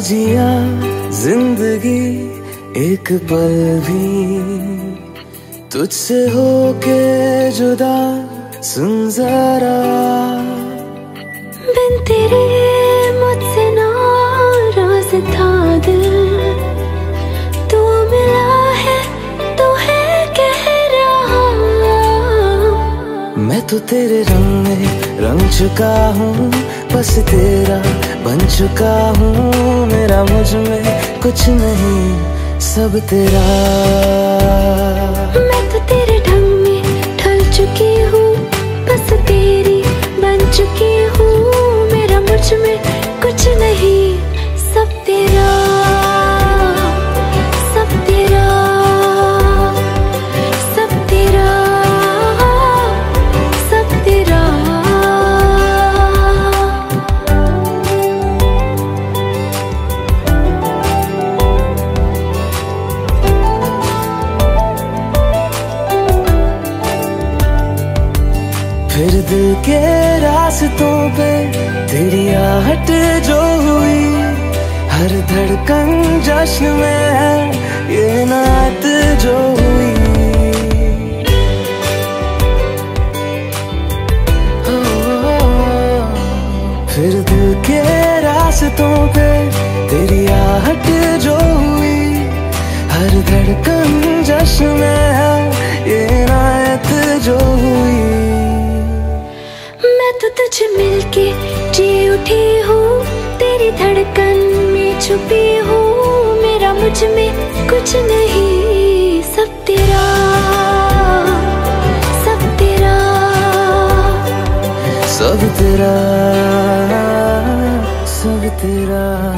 जिया जिंदगी एक पल भी तुझसे होके जुदा, सुन जरा बिन तेरे मुझसे नाराज था दिल, तू मिला है तो है कह रहा। मैं तो तेरे रंग में रंग चुका हूँ, बस तेरा बन चुका हूँ। मेरा मुझ में कुछ नहीं, सब तेरा। मैं तो तेरे ढंग में ढल चुकी हूँ, बस तेरी बन चुकी हूँ। मेरा मुझ में कुछ नहीं, सब तेरा, सब तेरा, सब तेरा, सब तेरा। फिर दिल के रास्तों पे तेरी आहट जो हुई, हर धड़कन जश्न में है ये नात जो हुई। फिर दिल के रास्तों पे तेरी आहट जो हुई, हर धड़कन जश्न में है ये नात जो हुई। मैं तो तुझे मिलके जी उठी हूँ, तेरी धड़कन में छुपी हूँ। मेरा मुझ में कुछ नहीं, सब तेरा, सब तेरा, सब तेरा, सब तेरा।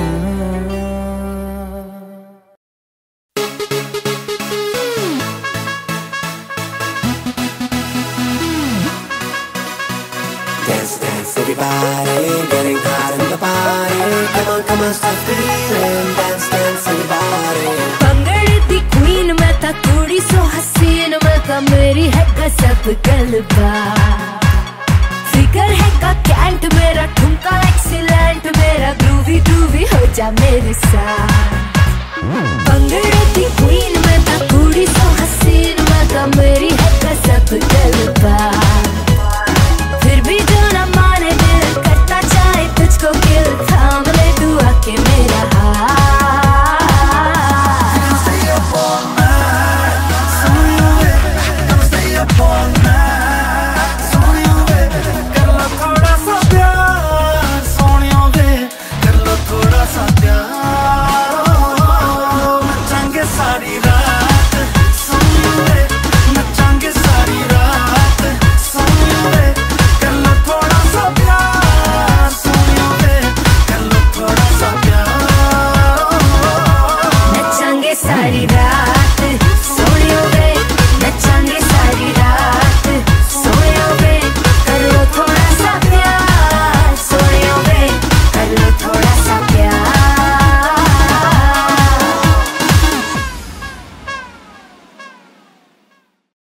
Everybody getting hot in the party. Come on, stop feeling. Dance, dance, everybody. पंगड़े दी क्वीन मैं था, कुड़ी सो हसीन मैं था, मेरी है गजब गलबा। फिगर है का कैंट मेरा, ठुमका एक्सीलेंट मेरा, ग्रूवी ग्रूवी हो जा मेरे साथ। पंगड़े दी क्वीन मैं था, कुड़ी सो हसीन मैं था, मेरी है गजब गलबा।